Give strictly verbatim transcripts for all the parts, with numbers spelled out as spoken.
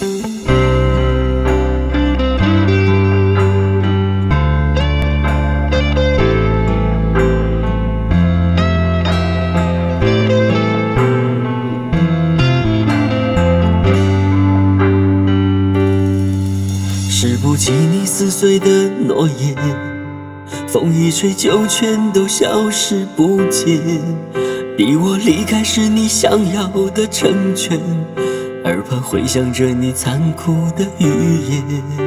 拾不起你撕碎的诺言，风一吹就全都消失不见。逼我离开是你想要的成全，耳畔回响着你残酷的语言。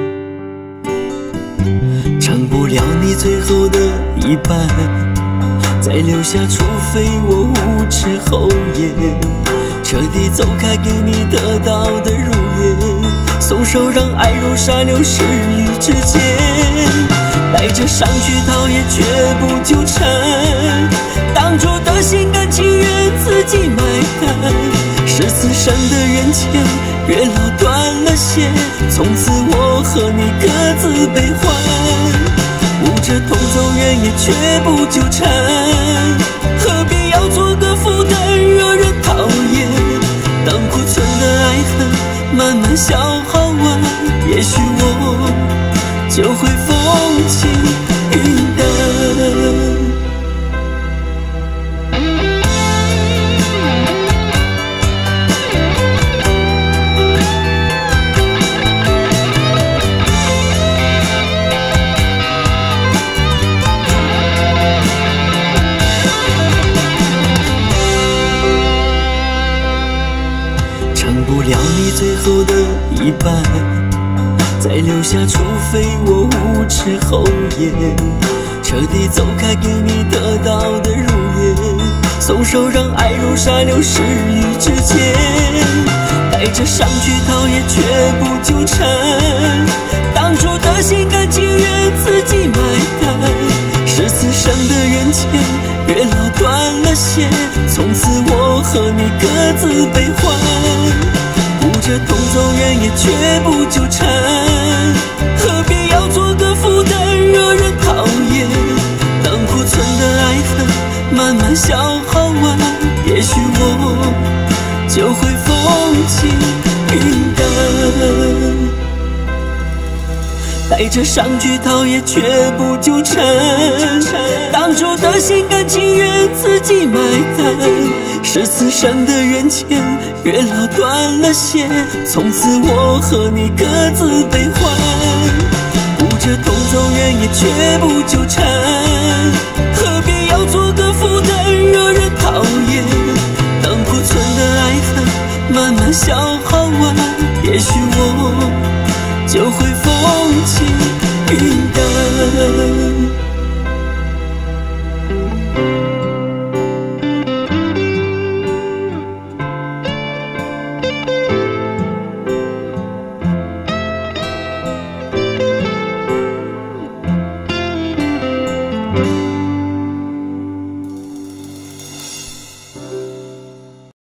唱不了你最后的一半，再留下除非我无耻后言。彻底走开，给你得到的如愿，松手让爱如沙流逝于指尖，带着伤去逃也绝不纠缠，当初的心甘情愿自己买单，是此生的缘浅，月老断了线，从此我和你各自悲欢，捂着痛走远也绝不纠缠，何必要做个负担惹人讨厌，当库存的爱恨慢慢消耗完，也许我就会风轻云淡。唱不了你最后的一半，再留下除非我无耻后言，彻底走开，给你得到的如愿，松手让爱如沙流逝于指尖，带着伤去逃也绝不纠缠，当初的心甘情愿自己买单，是此生的缘浅，月老断了线，从此我和你各自悲欢，捂着痛走远也绝不纠缠，何必要做个负担惹人讨厌，当库存的爱恨慢慢消耗完，也许我就会风轻云淡，带着伤去逃也绝不纠缠，当初的心甘情愿自己买单，是此生的缘浅，月老断了线，从此我和你各自悲欢，捂着痛走远也绝不纠缠，何必要做个负担惹人讨厌，当库存的爱恨慢慢消耗完，也许我就会风轻云淡。 嗯。